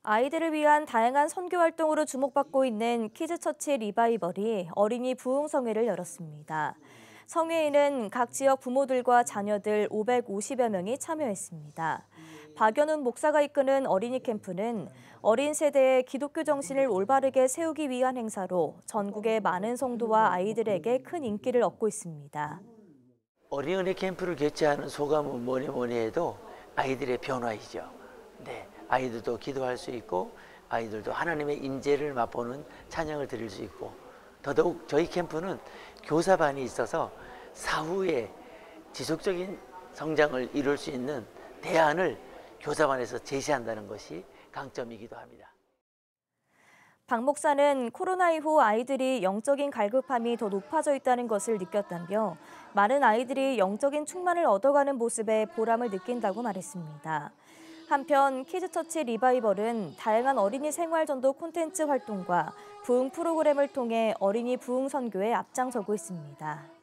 아이들을 위한 다양한 선교 활동으로 주목받고 있는 키즈처치 리바이벌이 어린이 부흥성회를 열었습니다. 성회에는 각 지역 부모들과 자녀들 550여 명이 참여했습니다. 박연훈 목사가 이끄는 어린이 캠프는 어린 세대의 기독교 정신을 올바르게 세우기 위한 행사로 전국의 많은 성도와 아이들에게 큰 인기를 얻고 있습니다. 어린이 캠프를 개최하는 소감은 뭐니 해도 아이들의 변화이죠. 네, 아이들도 기도할 수 있고 아이들도 하나님의 인재를 맛보는 찬양을 드릴 수 있고, 더더욱 저희 캠프는 교사반이 있어서 사후에 지속적인 성장을 이룰 수 있는 대안을 교사반에서 제시한다는 것이 강점이기도 합니다. 박 목사는 코로나 이후 아이들이 영적인 갈급함이 더 높아져 있다는 것을 느꼈다며 많은 아이들이 영적인 충만을 얻어가는 모습에 보람을 느낀다고 말했습니다. 한편 키즈처치 리바이벌은 다양한 어린이 생활전도 콘텐츠 활동과 부흥 프로그램을 통해 어린이 부흥 선교에 앞장서고 있습니다.